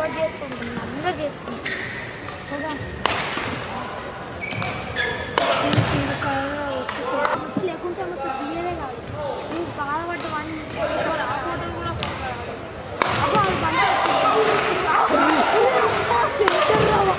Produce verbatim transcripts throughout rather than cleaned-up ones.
ఒకటి చేసుకుంటున్నాం, అందరు చేసుకుంటాం కదా. లేకుంటే మొత్తం క్లియరే కాదు. నువ్వు బాధపడ్డ వన్ ఆ ఫోటో కూడా అబ్బా అది బండి సెంటర్ రావా.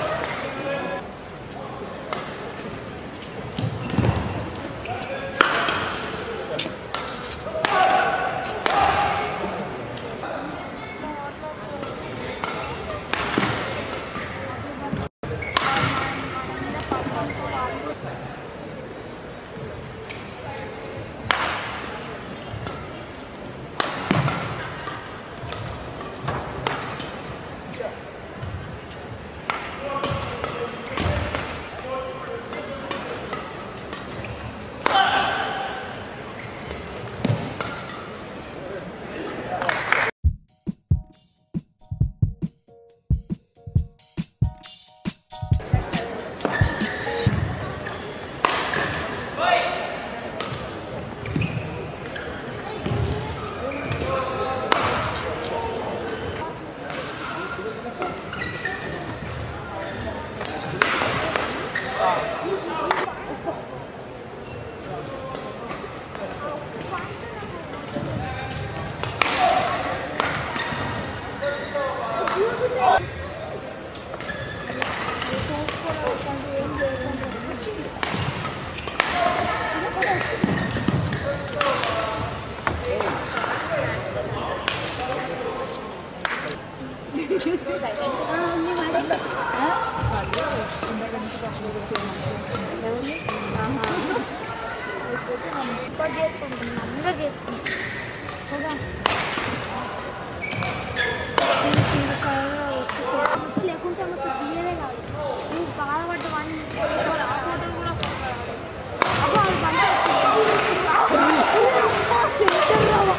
ఒకటి చేసుకుంటున్నాం, అందరు చేసుకుంటాం కదా. లేకుంటే మొత్తం క్లియరే కాదు. నువ్వు బాధపడ్డ వన్ ఆ ఫోటో కూడా అబ్బా అది బండి సెంటర్ రావా.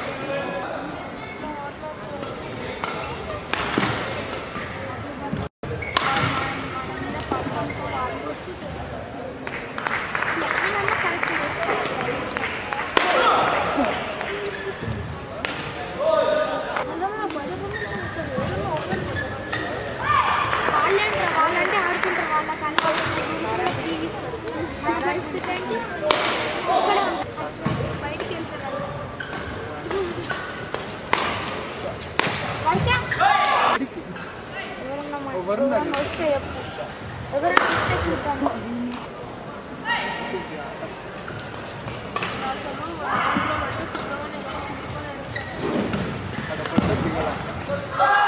వాళ్ళంటే ఆడుకుంటారు, వాళ్ళ కన్నా జీవిస్తారు. మన పరిస్థితి ఏంటి? బయటికి వెళ్తారు ఎవరన్నా వస్తే ఎవరైనా వస్తే చూద్దాం.